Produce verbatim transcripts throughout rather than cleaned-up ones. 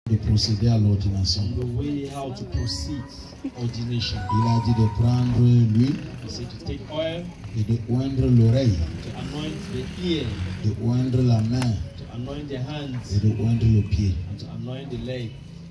de procéder à l'ordination. The way how to proceed ordination. Il a dit de prendre l'huile He said to take oil, et de oindre l'oreille, to anoint the ear, de oindre la main to anoint the hands, et de oindre le pied. and to anoint the leg.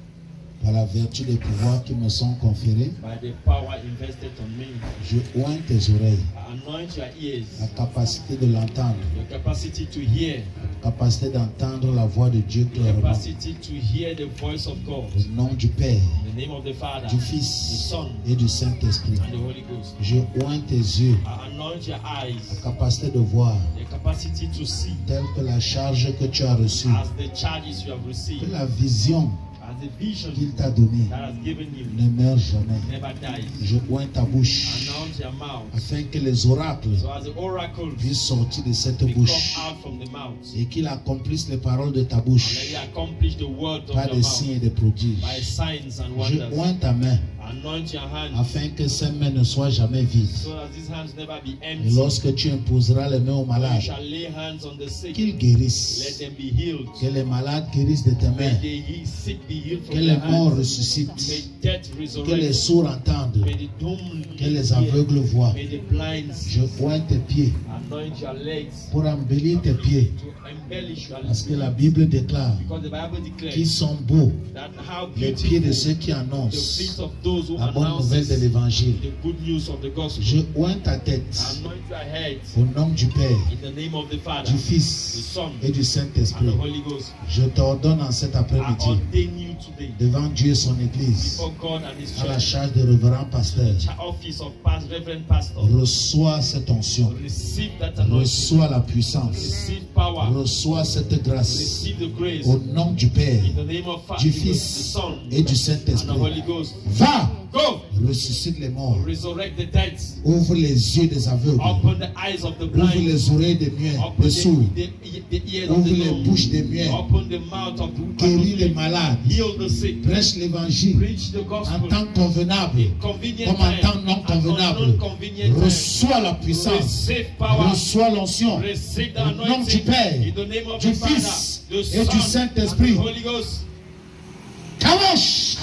Par la vertu des pouvoirs qui me sont conférés, By the power invested on me, je oins tes oreilles, I anoint your ears, la capacité de l'entendre, your capacity to hear, la capacité d'entendre la voix de Dieu the clairement. capacity to hear the voice of God. Au nom du Père, In the name of the Father, du the Fils Son, et du Saint-Esprit. and the Holy Ghost. Je oins tes yeux, I anoint your la eyes, capacité de voir, the capacity to see, telle que la charge que tu as reçue, as the charges you have que received, la vision as the vision qu'il t'a donnée that has given you ne meurt jamais. never dies. Je oins ta bouche, Anoint your mouth, afin que les oracles so as the oracles puissent sortir de cette may come bouche out from the mouth, et qu'ils accomplissent les paroles de ta and bouche let you accomplish the word of par your des mouth signes et des prodiges. by signs and Je wonders. oins ta main Anoint your hands, afin que ces mains ne soient jamais vides. so as these hands never be Et empty. lorsque tu imposeras les mains aux When you malades, shall lay hands on the sick, qu'ils let guérissent. them be healed. Que les malades guérissent de tes May mains. the he- sick be healed Que from les their morts hands. ressuscitent. May death Que les resurrect. sourds entendent. May the dumb Que les hear. aveugles voient. May the blind Je see. oins tes pieds Anoint your legs pour embellir tes pieds. to embellish your Parce que legs. la Bible déclare Because the Bible qu'ils declares sont beaux that how les pieds de ceux beautiful qui the annoncent feet of those who la bonne announce nouvelle de the l'évangile. good news of the gospel. Je oins ta tête Anoint your head au nom du Père, in the name of the Father, du the Fils Son, et du and Saint-Esprit. the Holy Ghost. Je t'ordonne en cet I après-midi, ordain you today devant Dieu et son Église, before God and His à la church, charge de révérend pasteur, the office of past Reverend Pastor. reçois cette onction, Receive that anointing. reçois la puissance, Receive power. reçois cette grâce, Receive the grace. au nom du Père, In the name of Father, du the Fils Son, et du and the Saint-Esprit. Holy Ghost. Va, Go! ressuscite les morts, Resurrect the dead. ouvre les yeux des aveugles, Open the eyes of the ouvre blind. les oreilles des muets, Open des sourds, the, the, the ears of ouvre the les bouches dumb. des muets, Open the mouth of the guéris les malades, Heal the sick. prêche l'évangile Preach the en gospel. temps convenable Convenient comme en time. temps non and convenable. non-convenient time. Reçois la puissance, Receive power. reçois l'onction, Receive the au nom du anointing. Père, In the name of du the Father, Fils the et Son, du Saint-Esprit. and the Holy Ghost. Kawash!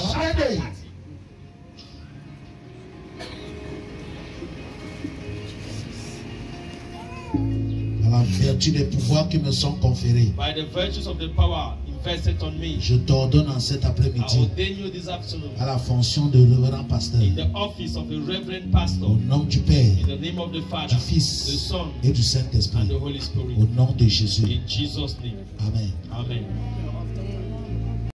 À la vertu des pouvoirs qui me sont conférés, By the virtues of the power invested on me, je t'ordonne en cet I après-midi ordain you this afternoon à la fonction de révérend pasteur, in the office of a Reverend au Pastor. nom du Père, In the name of the Father, du the Fils Son, et du and Saint-Esprit, the Holy Spirit. au nom de Jésus. In Jesus' name. Amen. Amen.